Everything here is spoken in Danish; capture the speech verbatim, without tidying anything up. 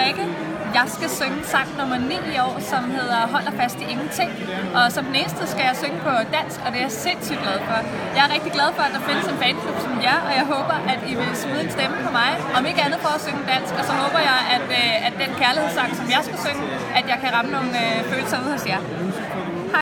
Rikke. Jeg skal synge sang nummer ni i år, som hedder Holder fast i ingenting. Og som den eneste skal jeg synge på dansk, og det er jeg sindssygt glad for. Jeg er rigtig glad for, at der findes en fanklub som jer, og jeg håber, at I vil smide en stemme på mig. Om ikke andet for at synge dansk, og så håber jeg, at, at den kærlighedssang, som jeg skal synge, at jeg kan ramme nogle følelser ud hos jer.